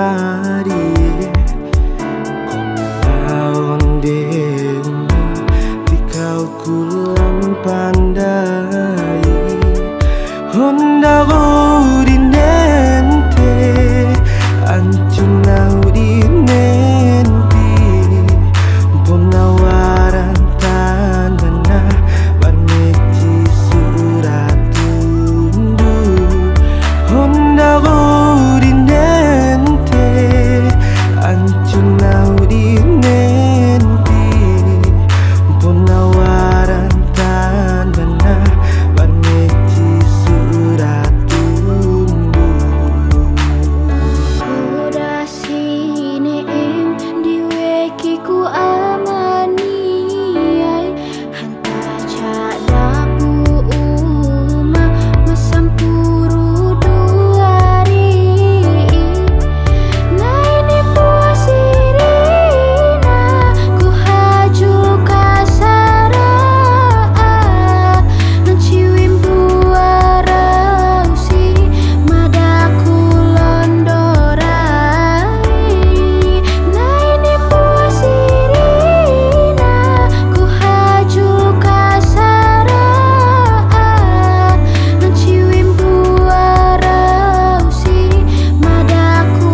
ari onde dikau kulang pandai honda dinente ancuna dinenti penawaran tandana barmeci surat tundu honda dinente ancuna dinenti penawaran tandana barmeci surat tundu. Udah sini diweki ku amani ai hanta cadapu uma masampuru duari na ini puasirina ku haju kasara nanciwim buarausi madaku londorai na ini puasirina ku haju kasara nanciwim buarausi madaku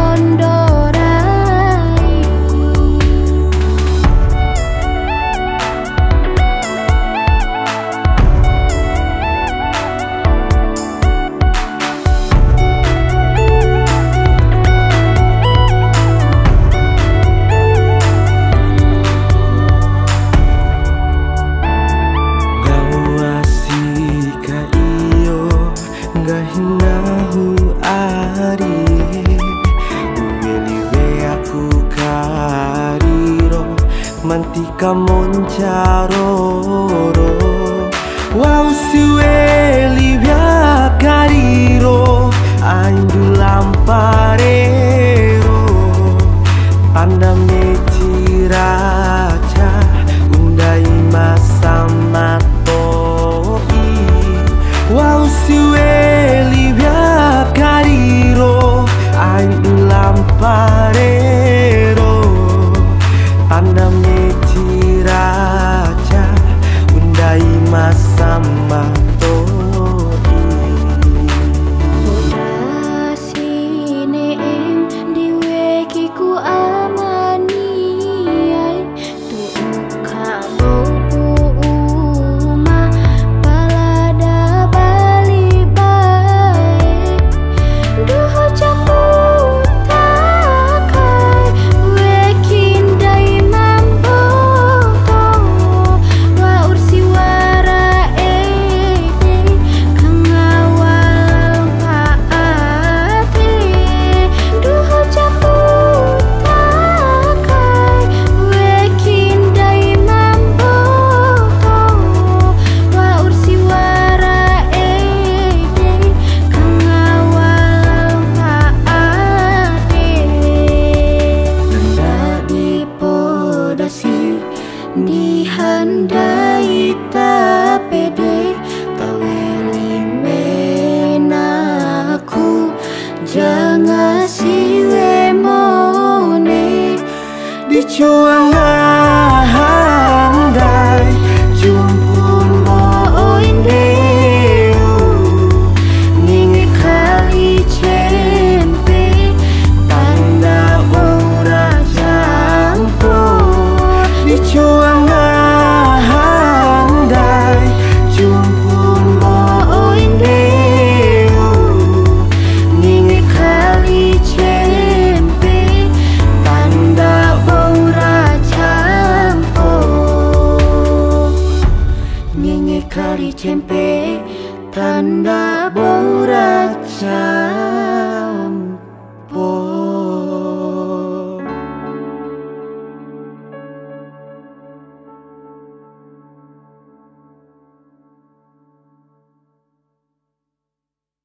londorai. Gawasi ka iyo gahinahu ari uweliwe aku kariro mantika moncaroro wow siweli via kariro aindu lamparero tanda meciraca undai masamatoi wow siweli via kariro aindu lamparero tanda meciraca undai masamatoi. Udah sini diweki ku amani ai tu kabopu uma palada bali bae duh jambut takai wekin dai mamboto wa ursi wara kang awal paate duh jambut takai wekin dai mamboto wa ursi wara kang awal paate nanda dipodasi dihandai tapede taweli menaku jangan siwe mone Dicuang